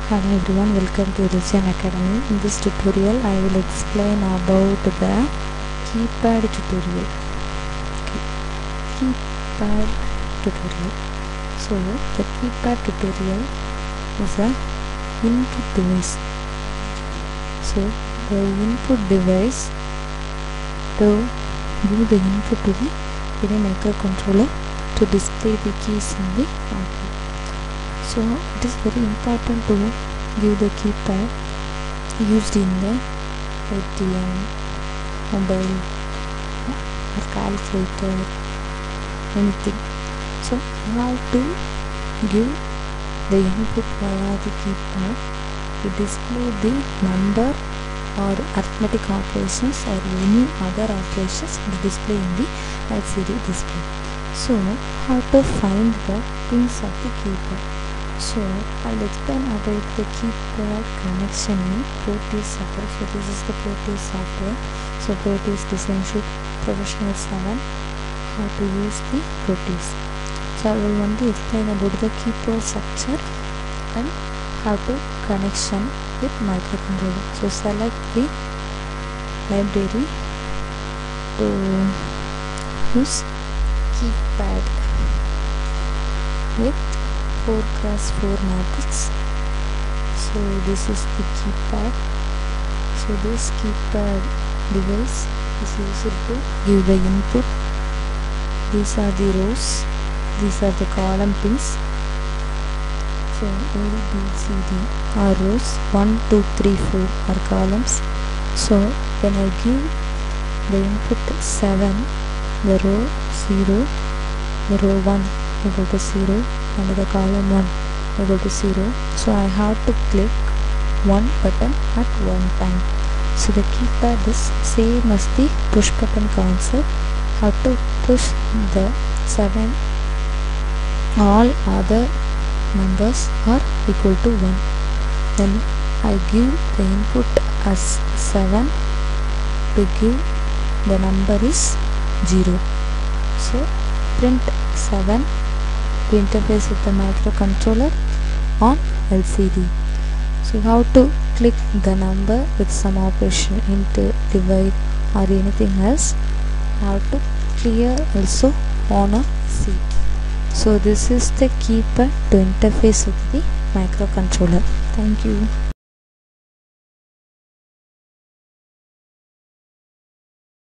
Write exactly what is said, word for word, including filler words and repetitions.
Hello everyone, welcome to Ruchyan Academy. In this tutorial I will explain about the keypad tutorial. Okay. Keypad tutorial. So the keypad tutorial is a input device. So the input device to give the input to the any microcontroller to display the keys in the output. So it is very important to give the keypad used in the A T M, mobile or calculator, anything. So how to give the input via the keypad to display the number or arithmetic operations or any other operations to display in the L C D display. So how to find the pins of the keypad. So I'll explain about the keypad connection in Proteus software. So this is the Proteus software. So Proteus Design Sheet Professional seven. How to use the Proteus. So I will only explain about the keyboard structure and how to connection with microcontroller. So select the library to use keypad with four cross four matrix. So this is the keypad. So this keypad device is used to give the input. These are the rows, these are the column pins. So A, B, C, D are rows, one, two, three, four are columns. So when I give the input seven, the row zero, the row one equal to zero, and the column one equal to zero. So I have to click one button at one time. So the keypad is same as the push button concept. How to push the seven, all other numbers are equal to one. Then I give the input as seven, to give the number is zero. So print seven to interface with the microcontroller on L C D. So how to click the number with some operation into divide or anything else. How to clear also on a C. So this is the keypad to interface with the microcontroller. Thank you.